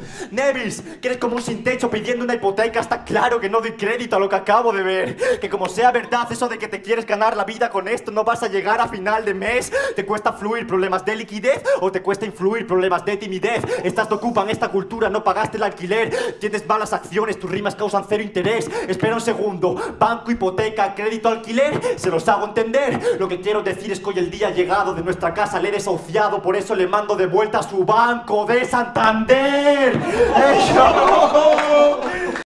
Nevis, que eres como un sin techo pidiendo una hipoteca. Está claro que no doy crédito a lo que acabo de ver. Que como sea verdad eso de que te quieres ganar la vida con esto, no vas a llegar a final de mes. ¿Te cuesta fluir problemas de liquidez o te cuesta influir problemas de timidez? Estas te ocupan esta cultura, no pagaste el alquiler. Tienes malas acciones, tus rimas causan cero interés. Espera un segundo, banco, hipoteca, crédito, alquiler. Se los hago entender. Lo que quiero decir es que hoy el día ha llegado. De nuestra casa le he desahuciado, por eso le mando de vuelta a su banco de Santander. ¡Eso!